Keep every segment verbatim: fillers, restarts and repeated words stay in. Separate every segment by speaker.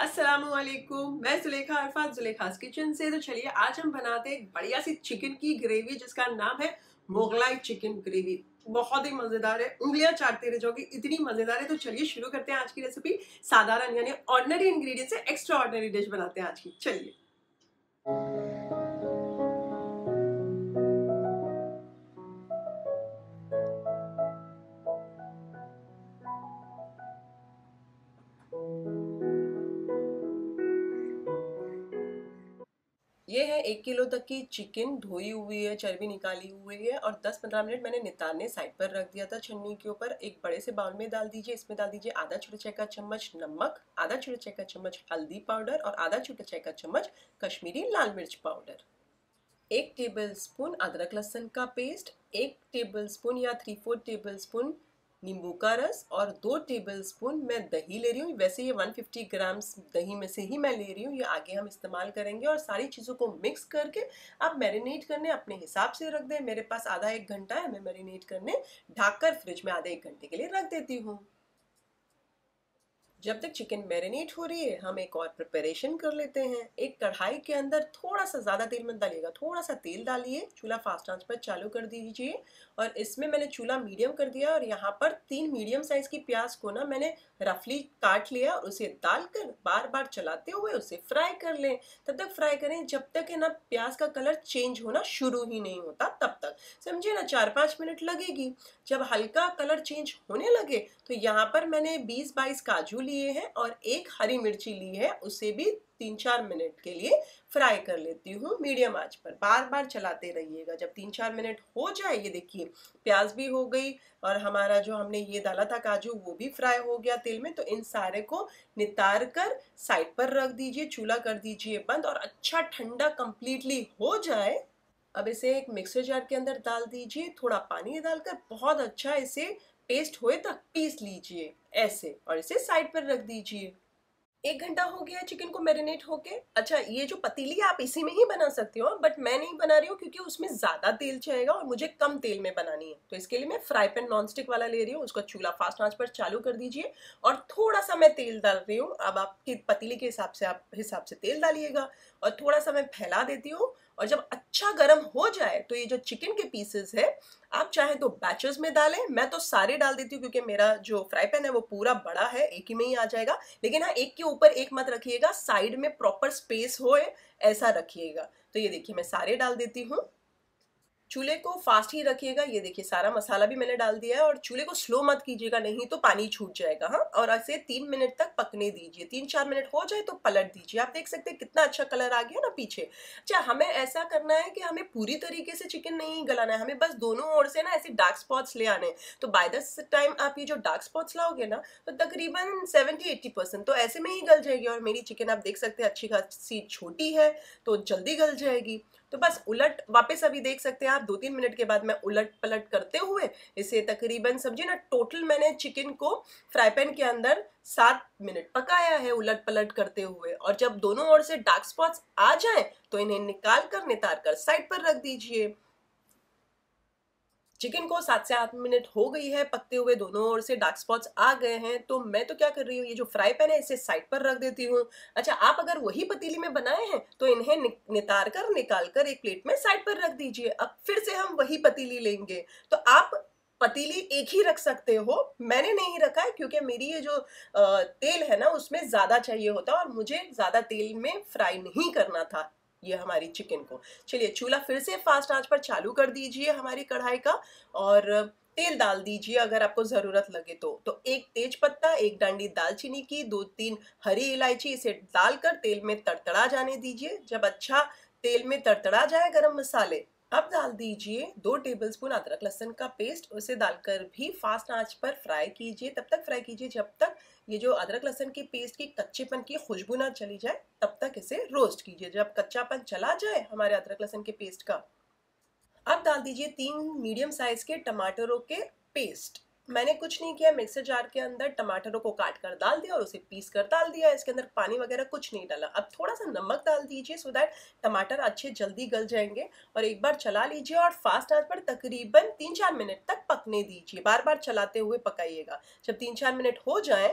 Speaker 1: अस्सलामुअलैकुम, मैं जुलेखा अरफात जुलेखास किचन से। तो चलिए आज हम बनाते हैं एक बढ़िया सी चिकन की ग्रेवी जिसका नाम है मोगलाई चिकन ग्रेवी। बहुत ही मजेदार है, उंगलियां चाटते रह जाओगे, इतनी मजेदार है। तो चलिए शुरू करते हैं आज की रेसिपी। साधारण यानी ऑर्डिनरी इंग्रेडिएंट से एक्स्ट्रा ऑर्डिनरी डिश बनाते हैं आज की। चलिए ये है एक किलो तक की चिकन, धोई हुई है, चर्बी निकाली हुई है और दस पंद्रह मिनट मैंने नितारने साइड पर रख दिया था छन्नी के ऊपर। एक बड़े से बाउल में डाल दीजिए। इसमें डाल दीजिए आधा छोटा चाय का चम्मच नमक, आधा छोटा चाय का चम्मच हल्दी पाउडर और आधा छोटा चाय का चम्मच कश्मीरी लाल मिर्च पाउडर। एक टेबल स्पून अदरक लहसुन का पेस्ट, एक टेबल स्पून या थ्री फोर टेबल स्पून नींबू का रस और दो टेबलस्पून मैं दही ले रही हूँ। वैसे ये एक सौ पचास ग्राम्स दही में से ही मैं ले रही हूँ, ये आगे हम इस्तेमाल करेंगे। और सारी चीज़ों को मिक्स करके आप मैरिनेट करने अपने हिसाब से रख दें। मेरे पास आधा एक घंटा है, मैं मैरिनेट करने ढककर फ्रिज में आधे एक घंटे के लिए रख देती हूँ। जब तक चिकन मैरिनेट हो रही है हम एक और प्रिपरेशन कर लेते हैं। एक कढ़ाई के अंदर थोड़ा सा ज़्यादा तेल मत डालिएगा, थोड़ा सा तेल डालिए, चूल्हा फास्ट आंच पर चालू कर दीजिए और इसमें मैंने चूल्हा मीडियम कर दिया और यहाँ पर तीन मीडियम साइज की प्याज को ना मैंने रफली काट लिया और उसे डालकर बार बार चलाते हुए उसे फ्राई कर लें। तब तक फ्राई करें जब तक है ना प्याज का कलर चेंज होना शुरू ही नहीं होता, तब तक समझिए ना चार पाँच मिनट लगेगी। जब हल्का कलर चेंज होने लगे तो यहाँ पर मैंने बीस बाईस काजू लिए हैं और एक हरी मिर्ची ली है, उसे भी तीन चार मिनट के लिए फ्राई कर लेती हूँ मीडियम आंच पर। बार बार चलाते रहिएगा। जब तीन चार मिनट हो जाए, ये देखिए प्याज भी हो गई और हमारा जो हमने ये डाला था काजू वो भी फ्राई हो गया तेल में। तो इन सारे को नितार कर साइड पर रख दीजिए, चूल्हा कर दीजिए बंद और अच्छा ठंडा कंप्लीटली हो जाए। अब इसे एक मिक्सर जार के अंदर डाल दीजिए, थोड़ा पानी डालकर बहुत अच्छा इसे पेस्ट होए तक पीस लीजिए ऐसे और इसे साइड पर रख दीजिए। एक घंटा हो गया है चिकन को मैरिनेट होके। अच्छा, ये जो पतीली आप इसी में ही बना सकते हो, बट मैं नहीं बना रही हूँ क्योंकि उसमें ज्यादा तेल चाहिएगा और मुझे कम तेल में बनानी है। तो इसके लिए मैं फ्राई पैन नॉन स्टिक वाला ले रही हूँ। उसका चूल्हा फास्ट आंच पर चालू कर दीजिए और थोड़ा सा मैं तेल डाल रही हूँ। अब आपकी पतीली के हिसाब से आप हिसाब से तेल डालिएगा और थोड़ा सा मैं फैला देती हूँ। और जब अच्छा गर्म हो जाए तो ये जो चिकन के पीसेस है आप चाहें तो बैचेस में डालें। मैं तो सारे डाल देती हूँ क्योंकि मेरा जो फ्राई पैन है वो पूरा बड़ा है, एक ही में ही आ जाएगा। लेकिन हाँ, एक के ऊपर एक मत रखिएगा, साइड में प्रॉपर स्पेस होए ऐसा रखिएगा। तो ये देखिए मैं सारे डाल देती हूँ। चूल्हे को फास्ट ही रखिएगा। ये देखिए सारा मसाला भी मैंने डाल दिया है और चूल्हे को स्लो मत कीजिएगा, नहीं तो पानी छूट जाएगा। हाँ, और ऐसे तीन मिनट तक पकने दीजिए। तीन चार मिनट हो जाए तो पलट दीजिए। आप देख सकते हैं कितना अच्छा कलर आ गया ना पीछे। अच्छा, हमें ऐसा करना है कि हमें पूरी तरीके से चिकन नहीं गलाना है, हमें बस दोनों ओर से ना ऐसे डार्क स्पॉट्स ले आने हैं। तो बाय दिस टाइम आप ये जो डार्क स्पॉट्स लाओगे ना तो तकरीबन सेवेंटी एट्टी परसेंट तो ऐसे में ही गल जाएगी। और मेरी चिकन आप देख सकते हैं अच्छी खासी छोटी है तो जल्दी गल जाएगी। तो बस उलट वापस अभी देख सकते हैं आप, दो तीन मिनट के बाद मैं उलट पलट करते हुए इसे तकरीबन समझिए ना टोटल मैंने चिकन को फ्राई पैन के अंदर सात मिनट पकाया है उलट पलट करते हुए। और जब दोनों ओर से डार्क स्पॉट्स आ जाएं तो इन्हें निकाल कर नितार कर साइड पर रख दीजिए। चिकन को सात से आठ मिनट हो गई है पकते हुए, दोनों ओर से डार्क स्पॉट्स आ गए हैं। तो मैं तो क्या कर रही हूँ, ये जो फ्राई पैन है इसे साइड पर रख देती हूँ। अच्छा, आप अगर वही पतीली में बनाए हैं तो इन्हें नि, नितार कर निकाल कर एक प्लेट में साइड पर रख दीजिए। अब फिर से हम वही पतीली लेंगे। तो आप पतीली एक ही रख सकते हो, मैंने नहीं रखा है क्योंकि मेरी ये जो तेल है ना उसमें ज्यादा चाहिए होता और मुझे ज्यादा तेल में फ्राई नहीं करना था ये हमारी चिकन को। चलिए चूल्हा फिर से फास्ट आंच पर चालू कर दीजिए हमारी कढ़ाई का और तेल डाल दीजिए अगर आपको जरूरत लगे तो। तो एक तेज पत्ता, एक डांडी दालचीनी की, दो तीन हरी इलायची, इसे डालकर तेल में तड़तड़ा जाने दीजिए। जब अच्छा तेल में तड़तड़ा जाए गरम मसाले, अब डाल दीजिए दो टेबलस्पून अदरक लहसुन का पेस्ट, उसे डालकर भी फास्ट आंच पर फ्राई कीजिए। तब तक फ्राई कीजिए जब तक ये जो अदरक लहसुन की पेस्ट की कच्चेपन की खुशबू ना चली जाए, तब तक इसे रोस्ट कीजिए। जब कच्चापन चला जाए हमारे अदरक लहसुन के पेस्ट का, अब डाल दीजिए तीन मीडियम साइज के टमाटरों के पेस्ट। मैंने कुछ नहीं किया, मिक्सर जार के अंदर टमाटरों को काट कर डाल दिया और उसे पीस कर डाल दिया। इसके अंदर पानी वगैरह कुछ नहीं डाला। अब थोड़ा सा नमक डाल दीजिए सो दैट टमाटर अच्छे जल्दी गल जाएंगे और एक बार चला लीजिए और फास्ट आंच पर तकरीबन तीन चार मिनट तक पकने दीजिए। बार बार चलाते हुए पकाइएगा। जब तीन चार मिनट हो जाए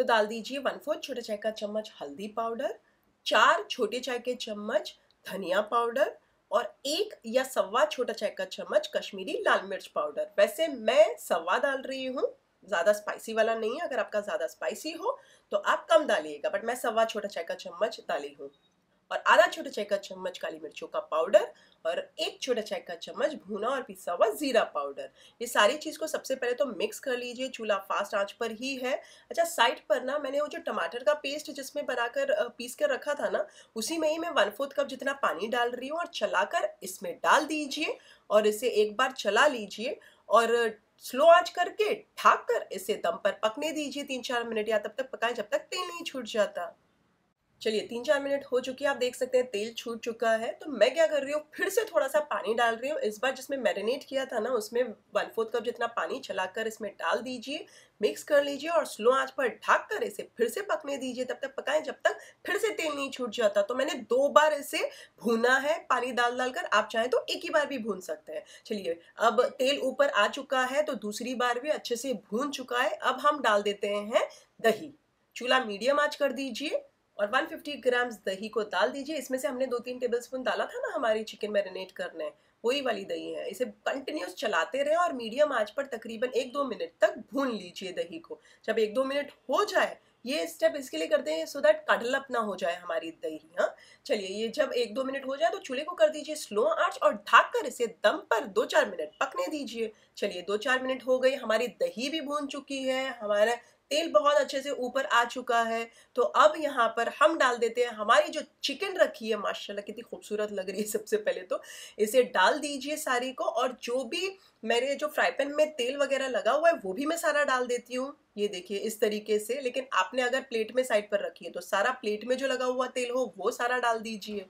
Speaker 1: तो डाल दीजिए वन फोर्थ छोटे चाय का चम्मच हल्दी पाउडर, चार छोटे चाय के चम्मच धनिया पाउडर और एक या सवा छोटा चाय का चम्मच कश्मीरी लाल मिर्च पाउडर। वैसे मैं सवा डाल रही हूँ, ज़्यादा स्पाइसी वाला नहीं है। अगर आपका ज़्यादा स्पाइसी हो तो आप कम डालिएगा, बट मैं सवा छोटा चाय का चम्मच डाली हूँ। और आधा छोटा चाय का चम्मच काली मिर्चों का पाउडर और एक छोटा चाय का चम्मच भुना और पिसा हुआ जीरा पाउडर। ये सारी चीज़ को सबसे पहले तो मिक्स कर लीजिए, चूल्हा फास्ट आंच पर ही है। अच्छा, साइड पर ना मैंने वो जो टमाटर का पेस्ट जिसमें बनाकर पीस कर रखा था ना, उसी में ही मैं वन फोर्थ कप जितना पानी डाल रही हूँ और चलाकर इसमें डाल दीजिए और इसे एक बार चला लीजिए और स्लो आंच करके ढक कर इसे दम पर पकने दीजिए तीन चार मिनट, या तब तक पकाएं जब तक तेल नहीं छूट जाता। चलिए तीन चार मिनट हो चुकी है, आप देख सकते हैं तेल छूट चुका है। तो मैं क्या कर रही हूँ, फिर से थोड़ा सा पानी डाल रही हूँ। इस बार जिसमें मैरिनेट किया था ना, उसमें वन फोर्थ कप जितना पानी चलाकर इसमें डाल दीजिए, मिक्स कर लीजिए और स्लो आंच पर ढक कर इसे फिर से पकने दीजिए। तब तक पकाएं जब तक फिर से तेल नहीं छूट जाता। तो मैंने दो बार इसे भूना है पानी डाल डालकर, आप चाहें तो एक ही बार भी भून सकते हैं। चलिए अब तेल ऊपर आ चुका है तो दूसरी बार भी अच्छे से भून चुका है। अब हम डाल देते हैं दही। चूल्हा मीडियम आंच कर दीजिए और एक सौ पचास ग्राम दही को डाल दीजिए। इसमें से हमने दो तीन टेबलस्पून डाला था ना हमारी चिकन मैरिनेट करने, वही वाली दही है। इसे कंटिन्यूस चलाते रहें और मीडियम आंच पर तकरीबन एक दो मिनट तक भून लीजिए दही को। जब एक दो मिनट हो जाए, ये स्टेप इसके लिए करते हैं सो दैट कडलप ना हो जाए हमारी दही। हाँ, चलिए ये जब एक दो मिनट हो जाए तो चूल्हे को कर दीजिए स्लो आंच और ढक कर इसे दम पर दो चार मिनट पकने दीजिए। चलिए दो चार मिनट हो गई, हमारी दही भी भून चुकी है, हमारा तेल बहुत अच्छे से ऊपर आ चुका है। तो अब यहाँ पर हम डाल देते हैं हमारी जो चिकन रखी है, माशाल्लाह कितनी खूबसूरत लग रही है। सबसे पहले तो इसे डाल दीजिए सारी को, और जो भी मेरे जो फ्राई पैन में तेल वगैरह लगा हुआ है वो भी मैं सारा डाल देती हूँ। ये देखिए इस तरीके से। लेकिन आपने अगर प्लेट में साइड पर रखी है तो सारा प्लेट में जो लगा हुआ तेल हो वो सारा डाल दीजिए।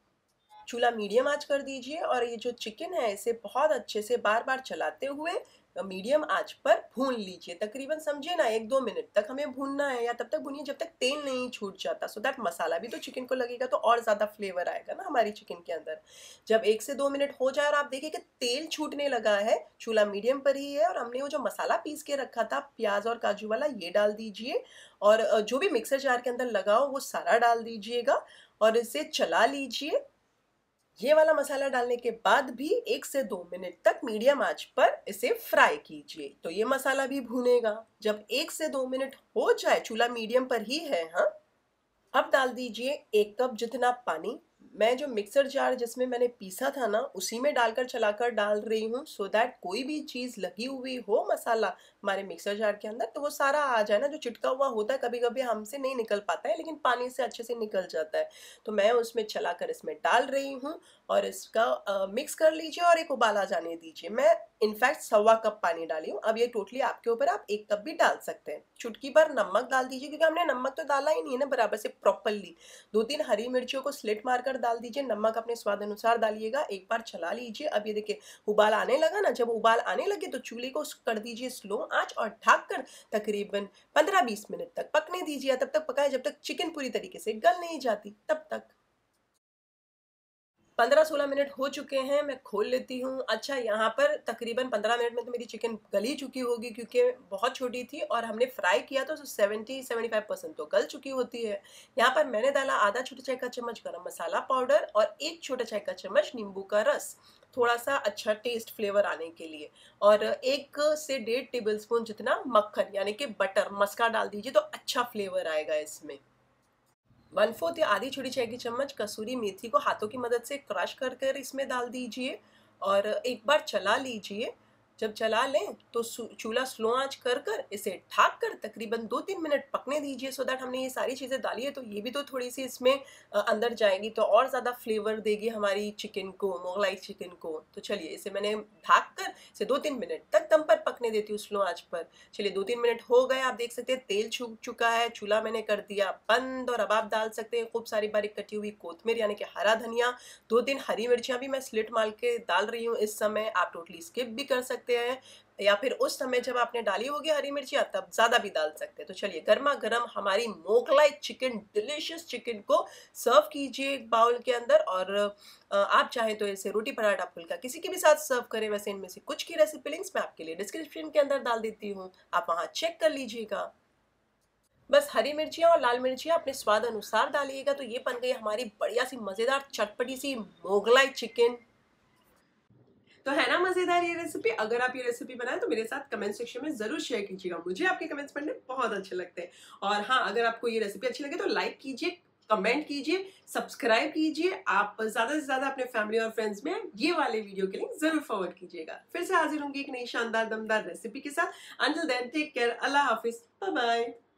Speaker 1: चूल्हा मीडियम आंच कर दीजिए और ये जो चिकन है इसे बहुत अच्छे से बार बार चलाते हुए मीडियम आंच पर भून लीजिए। तकरीबन समझिए ना एक दो मिनट तक हमें भूनना है, या तब तक भूनिए जब तक तेल नहीं छूट जाता। सो दैट मसाला भी तो चिकन को लगेगा तो और ज़्यादा फ्लेवर आएगा ना हमारी चिकन के अंदर। जब एक से दो मिनट हो जाए और आप देखिए कि तेल छूटने लगा है, चूल्हा मीडियम पर ही है और हमने वो जो मसाला पीस के रखा था प्याज और काजू वाला, ये डाल दीजिए और जो भी मिक्सर जार के अंदर लगा हो वो सारा डाल दीजिएगा और इसे चला लीजिए। ये वाला मसाला डालने के बाद भी एक से दो मिनट तक मीडियम आंच पर इसे फ्राई कीजिए। तो ये मसाला भी भुनेगा। जब एक से दो मिनट हो जाए, चूल्हा मीडियम पर ही है, हाँ, अब डाल दीजिए एक कप जितना पानी। मैं जो मिक्सर जार जिसमें मैंने पीसा था ना, उसी में डालकर चलाकर डाल रही हूँ सो दैट कोई भी चीज़ लगी हुई हो मसाला हमारे मिक्सर जार के अंदर तो वो सारा आ जाए ना। जो चिटका हुआ होता है कभी कभी हमसे नहीं निकल पाता है, लेकिन पानी से अच्छे से निकल जाता है। तो मैं उसमें चलाकर इसमें डाल रही हूँ और इसका आ, मिक्स कर लीजिए और एक उबाल आ जाने दीजिए। मैं इनफैक्ट सवा कप पानी डाली हूँ। अब ये टोटली आपके ऊपर, आप एक कप भी डाल सकते हैं। चुटकी भर नमक डाल दीजिए क्योंकि हमने नमक तो डाला ही नहीं है ना बराबर से प्रॉपरली। दो तीन हरी मिर्चियों को स्लिट मारकर डाल दीजिए। नमक अपने स्वाद अनुसार डालिएगा। एक बार चला लीजिए। अब ये देखिए उबाल आने लगा ना, जब उबाल आने लगे तो चूल्हे को कर दीजिए स्लो आंच और ढक कर तकरीबन पंद्रह बीस मिनट तक पकने दीजिए। तब तक पकाए जब तक चिकन पूरी तरीके से गल नहीं जाती, तब तक। पंद्रह सोलह मिनट हो चुके हैं, मैं खोल लेती हूँ। अच्छा, यहाँ पर तकरीबन पंद्रह मिनट में तो मेरी चिकन गल ही चुकी होगी क्योंकि बहुत छोटी थी और हमने फ्राई किया तो सेवेंटी सेवेंटी फाइव परसेंट तो गल चुकी होती है। यहाँ पर मैंने डाला आधा छोटा चाय का चम्मच गरम मसाला पाउडर और एक छोटा चाय का चम्मच नींबू का रस, थोड़ा सा अच्छा टेस्ट फ्लेवर आने के लिए, और एक से डेढ़ टेबल स्पून जितना मक्खन यानी कि बटर मस्का डाल दीजिए तो अच्छा फ्लेवर आएगा इसमें। वन फोर्थ या आधी छोटी चाय की चम्मच कसूरी मेथी को हाथों की मदद से क्रश कर कर इसमें डाल दीजिए और एक बार चला लीजिए। जब चला लें तो चूल्हा स्लो आंच कर कर इसे ढक कर तकरीबन दो तीन मिनट पकने दीजिए सो दैट हमने ये सारी चीज़ें डाली है तो ये भी तो थोड़ी सी इसमें अंदर जाएंगी तो और ज़्यादा फ्लेवर देगी हमारी चिकन को, मोगलाई चिकन को। तो चलिए इसे मैंने ढक कर इसे दो तीन मिनट तक दम पर पकने देती हूँ स्लो आंच पर। चलिए दो तीन मिनट हो गए, आप देख सकते हैं तेल छूट चुका है। चूल्हा मैंने कर दिया बंद और अब आप डाल सकते हैं खूब सारी बारीक कटी हुई कोथमीर यानी कि हरा धनिया, दो तीन हरी मिर्चियाँ भी मैं स्लिट मार के डाल रही हूँ इस समय। आप टोटली स्किप भी कर सकते हैं या फिर उस समय जब आपने डाली होगी हरी मिर्चियाँ तब ज़्यादा भी डाल सकते हैं। तो चलिए गर्मा गर्म हमारी मोगलाई चिकन, डिलीशियस चिकन को सर्व कीजिए एक बाउल के अंदर और आप चाहें तो इसे रोटी पराठा फुल्का किसी के भी साथ सर्व करें। वैसे इनमें से कुछ की रेसिपी लिंक्स मैं आपके लिए डिस्क्रिप्शन के अंदर डाल देती हूँ, आप वहाँ चेक कर लीजिएगा। बस हरी मिर्चियाँ और लाल मिर्चियाँ अपने स्वाद अनुसार डालिएगा। तो ये बन गई हमारी बढ़िया सी मज़ेदार चटपटी सी मोगलाई चिकन। तो है ना मजेदार ये रेसिपी। अगर आप ये रेसिपी बनाएं तो मेरे साथ कमेंट सेक्शन में जरूर शेयर कीजिएगा, मुझे आपके कमेंट्स पढ़ने बहुत अच्छे लगते हैं। और हाँ, अगर आपको ये रेसिपी अच्छी लगे तो लाइक कीजिए, कमेंट कीजिए, सब्सक्राइब कीजिए। आप ज्यादा से ज्यादा अपने फैमिली और फ्रेंड्स में ये वाले वीडियो के लिंक जरूर फॉरवर्ड कीजिएगा। फिर से हाजिर होंगी एक नई शानदार दमदार रेसिपी के साथ। अंटिल देन टेक केयर, अल्लाह हाफिज, बाय बाय।